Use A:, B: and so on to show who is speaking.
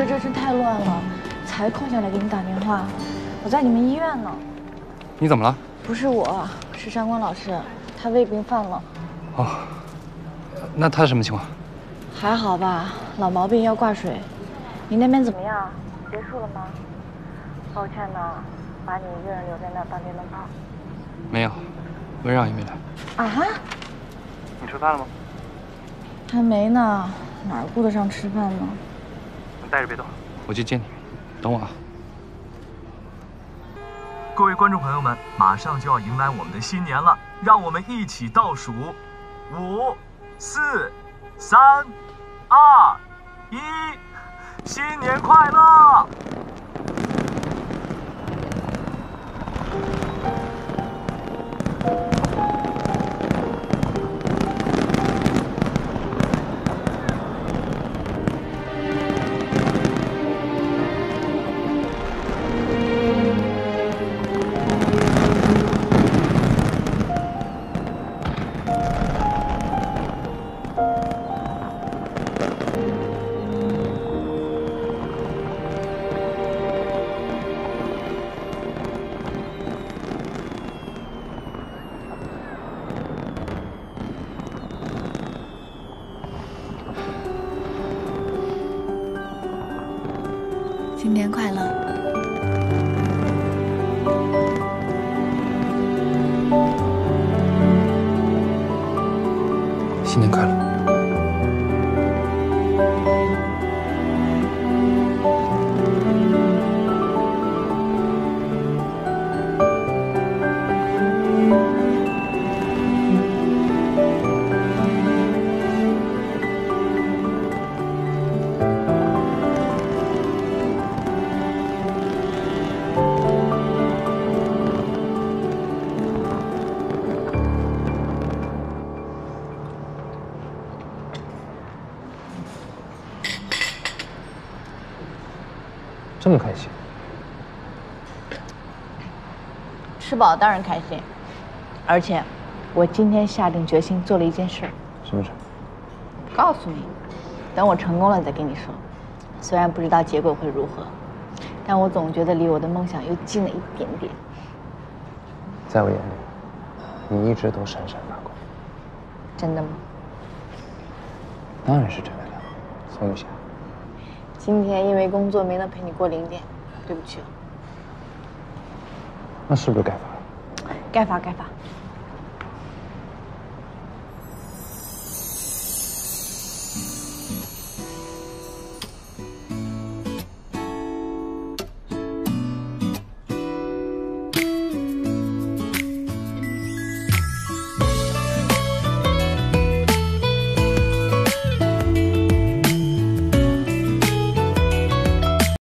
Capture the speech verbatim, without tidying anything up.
A: 这阵太乱了，才空下来给你打电话。我在你们医院呢。
B: 你怎么了？
A: 不是我，是上官老师，他胃病犯了。
B: 哦，那他什么情况？
A: 还好吧，老毛病要挂水。你那边怎么样？结束了吗？抱歉呢，把你一个人留在那当电灯泡。
B: 没有，文让也没来。
A: 啊哈？
B: 你吃饭了吗？
A: 还没呢，哪儿顾得上吃饭呢？
B: 你待着别动，我去接你。等我啊。
C: 各位观众朋友们，马上就要迎来我们的新年了，让我们一起倒数：五、四、三、二、一，新年快乐！
A: 新年快乐！
B: 新年快乐！这么开心？
A: 吃饱当然开心，而且我今天下定决心做了一件事。
B: 什么事？
A: 告诉你，等我成功了再跟你说。虽然不知道结果会如何，但我总觉得离我的梦想又近了一点点。
B: 在我眼里，你一直都闪闪发光。
A: 真的吗？
B: 当然是真的了，宋雨霞。
A: 今天因为工作没能陪你过零点，对不起。
B: 那是不是该罚？
A: 该罚该罚。